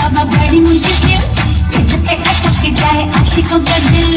बाबा बड़ी मुश्किल, तुझ पे अटक जाए आशिकों का दिल।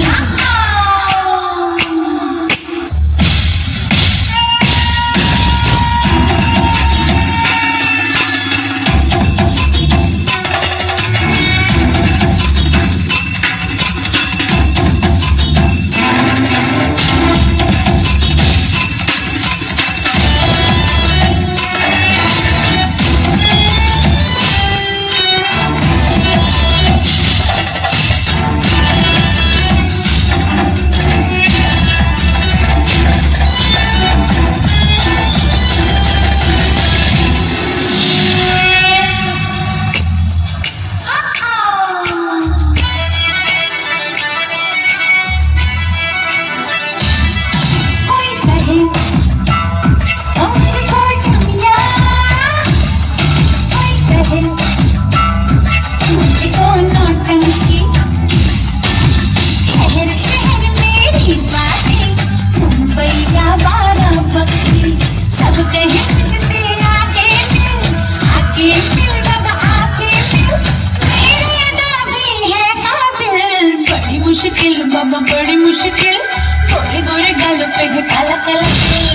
मुश्किल बाबा बड़ी मुश्किल, गोरे गोरे गालों पे है काला काला तिल।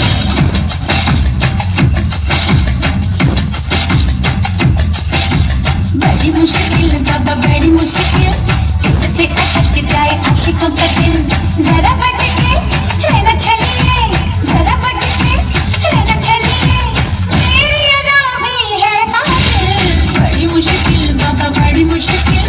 बड़ी मुश्किल बाबा बड़ी मुश्किल, तुझसे अटक जाए आशिकों का दिल। जरा बच के रहना चलिए, जरा बच के रहना चलिए, मेरी अदा भी है कातिल। बड़ी मुश्किल बाबा बड़ी मुश्किल।